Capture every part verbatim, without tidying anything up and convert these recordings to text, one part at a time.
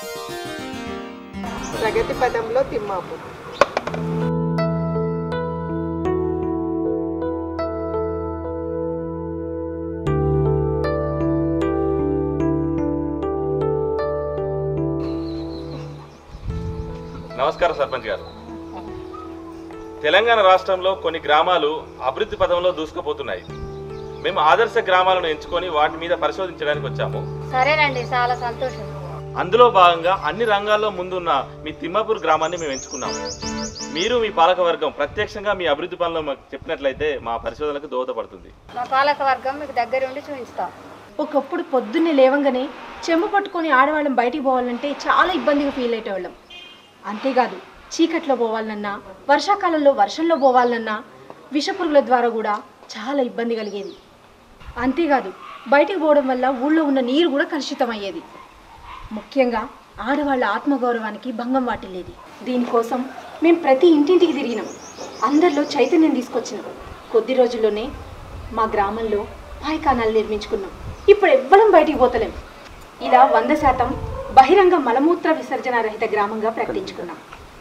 ప్రగతి పదంలో తిమ్మాపూర్. నమస్కారం సర్పంచ్ గారు. తెలంగాణ రాష్ట్రంలో కొన్ని గ్రామాలు అభివృద్ధి పదంలో దూసుకుపోతున్నాయి. మేము ఆదర్శ గ్రామాలను ఎంచుకొని వాటి మీద పరిశోధించడానికి వచ్చాము. సరేనండి, చాలా సంతోషం. అందులో భాగంగా అన్ని రంగాల్లో ముందున్న మీ తిమ్మాపూర్ గ్రామాన్ని మేము ఎంచుకున్నాము. మీరు మీ పాలకవర్గం ప్రత్యక్షంగా మీ అభివృద్ధి పనులు మాకు చెప్పినట్లయితే మా పరిశోధనకు దోహదపడుతుంది. మా పాలకవర్గం మీకు దగ్గరుండి చూపిస్తాం. ఒకప్పుడు పొద్దున్నే లేవంగానే చెంబు పట్టుకొని ఆడవాళ్ళం బయటికి పోవాలంటే చాలా ఇబ్బందిగా ఫీల్ అయ్యేవాళ్ళం. అంతేకాదు, చీకట్లో పోవాలన్నా, వర్షాకాలంలో వర్షంలో పోవాలన్నా విషపురుగుల ద్వారా కూడా చాలా ఇబ్బంది కలిగేది. అంతేకాదు, బయటికి పోవడం వల్ల ఊళ్ళో ఉన్న నీరు కూడా కలుషితం అయ్యేది. ముఖ్యంగా ఆడవాళ్ళ ఆత్మగౌరవానికి భంగం వాటిల్లేది. దీనికోసం మేము ప్రతి ఇంటింటికి తిరిగినాం, అందరిలో చైతన్యం తీసుకొచ్చినాం. కొద్ది రోజుల్లోనే మా గ్రామంలో పాయకానాలు నిర్మించుకున్నాం. ఇప్పుడు ఎవ్వరం బయటికి పోతలేం. ఇలా వంద శాతం బహిరంగ మలమూత్ర విసర్జన రహిత గ్రామంగా ప్రకటించుకున్నాం.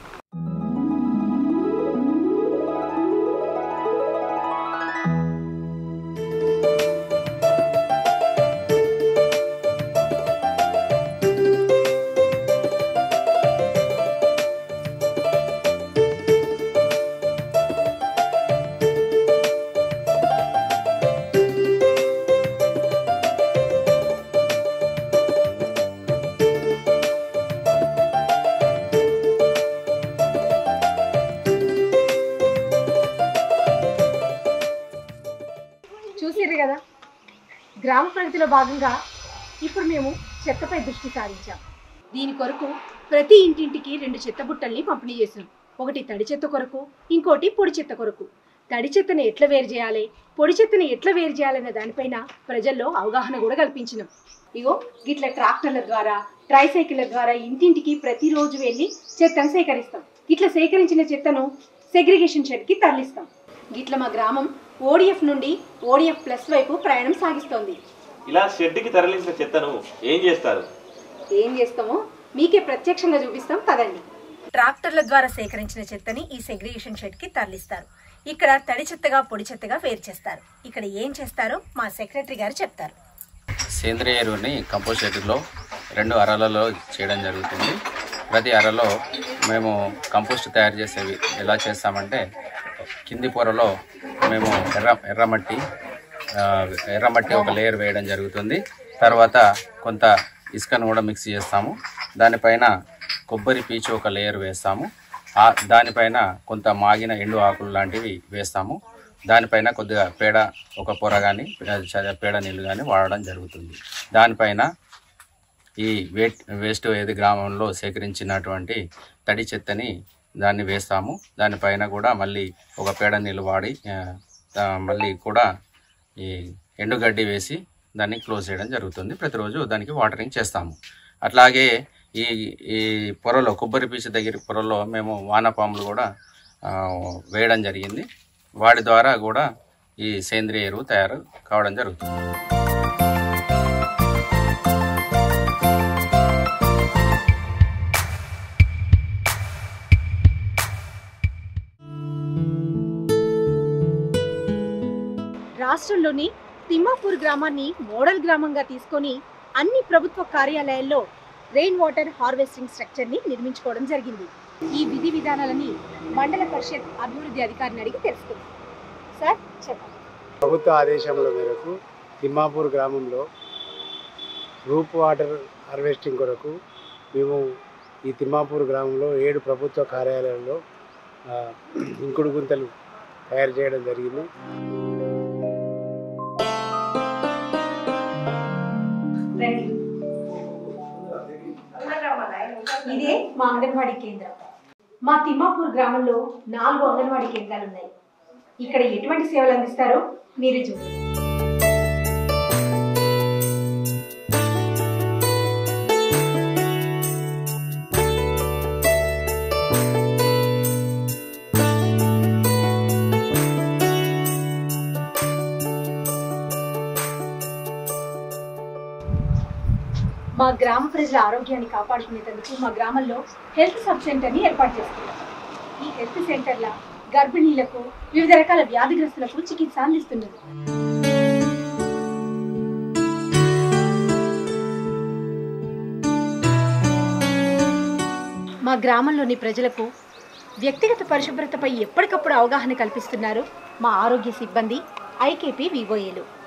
చూసిర్రు కదా, గ్రామ ప్రగతిలో భాగంగా ఇప్పుడు మేము చెత్తపై దృష్టి సారించాం. దీని కొరకు ప్రతి ఇంటింటికి రెండు చెత్త బుట్టల్ని పంపిణీ చేసాం. ఒకటి తడి చెత్త కొరకు, ఇంకోటి పొడి చెత్త కొరకు. తడి చెత్తని ఎట్లా వేరు చేయాలి, పొడి చెత్తని ఎట్లా వేరు చేయాలనే దానిపైన ప్రజల్లో అవగాహన కూడా కల్పించినాం. ఇగో గిట్ల ట్రాక్టర్ల ద్వారా, ట్రైసైకిళ్ల ద్వారా ఇంటింటికి ప్రతిరోజు వెళ్ళి చెత్తను సేకరిస్తాం. ఇట్లా సేకరించిన చెత్తను సెగ్రిగేషన్ షెడ్కి తరలిస్తాం. గిట్ల మా గ్రామం ఓడిఎఫ్ నుండి ఓడిఎఫ్ ప్లస్ వైపు ప్రయాణం సాగిస్తోంది. ఇలా షెడ్కి తరలించిన చెత్తను ఏం చేస్తారు? ఏం చేస్తామో మీకే ప్రత్యక్షంగా చూపిస్తాం కదండి. ట్రాక్టర్ల ద్వారా సేకరించిన చెత్తని ఈ సెగ్రిగేషన్ షెడ్కి తరలిస్తారు. ఇక్కడ తడి చెత్తగా పొడి చెత్తగా వేరు చేస్తారు. ఇక్కడ ఏం చేస్తారో మా సెక్రటరీ గారు చెప్తారు. సేంద్రియ ఎరువుని కంపోస్ట్ షెడ్లో రెండు అరలలో చేయడం జరుగుతుంది. ప్రతి అరలో మేము కంపోస్ట్ తయారు చేసేవి ఎలా చేస్తామంటే, కింది పొరలో మేము ఎర్ర ఎర్రమట్టి ఎర్రమట్టి ఒక లేయర్ వేయడం జరుగుతుంది. తర్వాత కొంత ఇసుకను కూడా మిక్స్ చేస్తాము. దానిపైన కొబ్బరి పీచు ఒక లేయర్ వేస్తాము. దానిపైన కొంత మాగిన ఎండు ఆకులు లాంటివి వేస్తాము. దానిపైన కొద్దిగా పేడ ఒక పొర కానీ పేడ నీళ్ళు కానీ వాడడం జరుగుతుంది. దానిపైన ఈ వేట్ వేస్ట్ ఏది గ్రామంలో సేకరించినటువంటి తడి చెత్తని దాన్ని వేస్తాము. దానిపైన కూడా మళ్ళీ ఒక పేడ నీళ్ళు వాడి మళ్ళీ కూడా ఈ ఎండుగడ్డి వేసి దాన్ని క్లోజ్ చేయడం జరుగుతుంది. ప్రతిరోజు దానికి వాటరింగ్ చేస్తాము. అట్లాగే ఈ ఈ పొరలో కొబ్బరి పీచు దగ్గర పొరలో మేము వానపాములు కూడా వేయడం జరిగింది. వాటి ద్వారా కూడా ఈ సేంద్రియ ఎరువు తయారు కావడం జరుగుతుంది. రాష్ట్రంలోని తిమ్మాపూర్ గ్రామాన్ని మోడల్ గ్రామంగా తీసుకొని అన్ని ప్రభుత్వ కార్యాలయాల్లో రెయిన్ వాటర్ హార్వెస్టింగ్ స్ట్రక్చర్ని నిర్మించుకోవడం జరిగింది. ఈ విధి విధానాలని మండల పరిషత్ అభివృద్ధి అధికారిని అడిగి తెలుసుకుందాం. సార్ చెప్పండి. ప్రభుత్వ ఆదేశముల మేరకు తిమ్మాపూర్ గ్రామంలో రూప్ వాటర్ హార్వెస్టింగ్ కొరకు మేము ఈ తిమ్మాపూర్ గ్రామంలో ఏడు ప్రభుత్వ కార్యాలయాల్లో ఇంకుడు గుంతలు తయారు చేయడం జరిగింది. ఇదే మా అంగన్వాడీ కేంద్రం. మా తిమ్మాపూర్ గ్రామంలో నాలుగు అంగన్వాడీ కేంద్రాలు ఉన్నాయి. ఇక్కడ ఎటువంటి సేవలు అందిస్తారో మీరు చూడండి. మా గ్రామ ప్రజల ఆరోగ్యాన్ని కాపాడుకునేందుకు మా గ్రామంలో హెల్త్ సబ్ సెంటర్ని ఏర్పాటు చేస్తున్నాం. ఈ హెల్త్ సెంటర్ల గర్భిణీలకు వివిధ రకాల వ్యాధిగ్రస్తులకు చికిత్స అందిస్తున్నది. మా గ్రామంలోని ప్రజలకు వ్యక్తిగత పరిశుభ్రతపై ఎప్పటికప్పుడు అవగాహన కల్పిస్తున్నారు మా ఆరోగ్య సిబ్బంది, ఐకేపీ వివోఏలు.